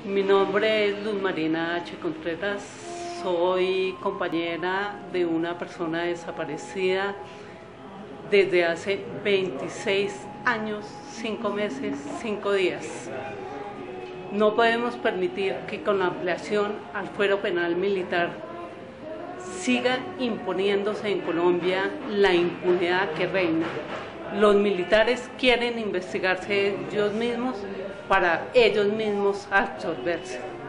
Mi nombre es Luz Marina H. Contreras, soy compañera de una persona desaparecida desde hace 26 años, 5 meses, 5 días. No podemos permitir que con la ampliación al fuero penal militar siga imponiéndose en Colombia la impunidad que reina. Los militares quieren investigarse ellos mismos para ellos mismos absorberse.